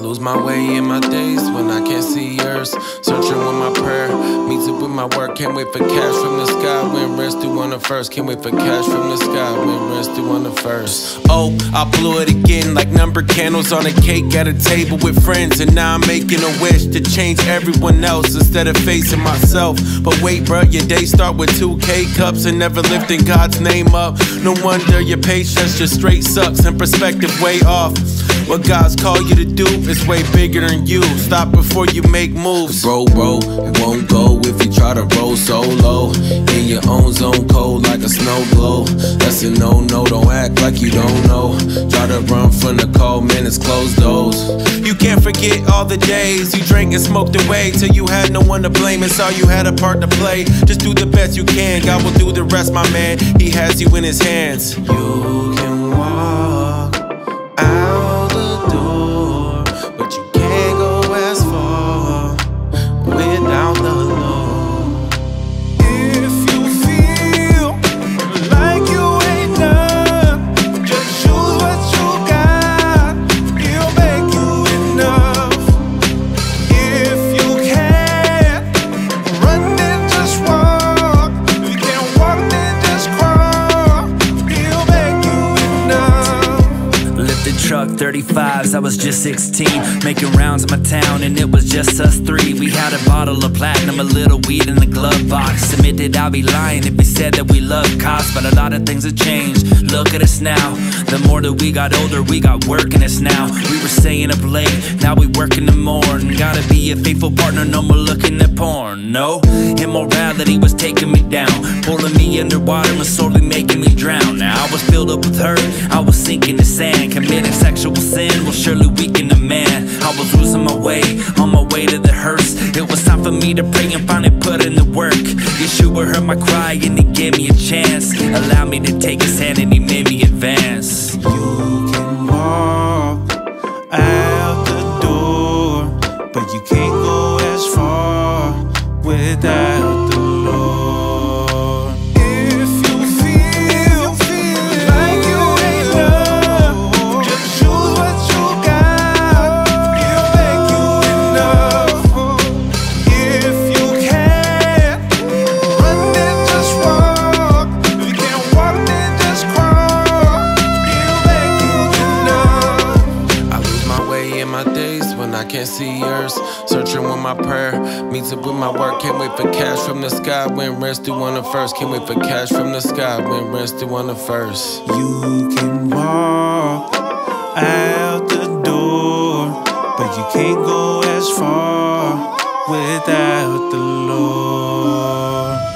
lose my way in my days when I can't see yours. Searching with my prayer, meets it with my work. Can't wait for cash from the sky when rest due on the first. Can't wait for cash from the sky when rest due on the first. Oh, I blew it again like numbered candles on a cake at a table with friends. And now I'm making a wish to change everyone else instead of facing myself. But wait, bruh, your day start with 2K cups and never lifting God's name up. No wonder your patience just straight sucks and perspective way off. What God's called you to do is way bigger than you. Stop before you make moves. Bro, it won't go if you try to roll solo. In your own zone, cold like a snow globe. That's a no-no, don't act like you don't know. Try to run from the cold, man, it's closed doors. You can't forget all the days you drank and smoked away till you had no one to blame. It's all you had a part to play. Just do the best you can, God will do the rest, my man. He has you in his hands. You can walk out the door, but you can't go as far without the Lord. If you feel like you ain't done, just choose what you got. He'll make you enough. If you can't run, then just walk. If you can't walk, then just crawl. He'll make you enough. Lifted truck 35s, I was just 16, making rounds in my town and it was just us three. We had a bottle of platinum, a little weed in the glove box. Admitted I'd be lying if we said that we love cops, but a lot of things have changed. Look at us now. The more that we got older, we got work in us now. We were staying up late, now we work in the morning. Gotta be a faithful partner, no more looking at porn. No, immorality was taking me down, pulling me underwater and slowly making me drown. Now I was filled up with hurt, I was sinking to sand. Committing sexual sin will surely weaken a man. I was losing my way, on my way to the hearse. It was time for me to pray and finally put in the work. Yeshua heard my cry and he gave me a chance. Allowed me to take his hand and he made me advance. You can walk out the door, but you can't go as far without the Lord. If you feel like you ain't done, just choose what you got. He'll make you enough. If you can't run, then just walk. If you can't walk, then just crawl. He'll make you enough. I lose my way in my days when I can't see yours. Searching with my prayer, meets it with my work. Can't wait for cash from the sky when rest due on the first. Can't wait for cash from the sky when rest due on the first. You can walk out the door, but you can't go as far without the Lord.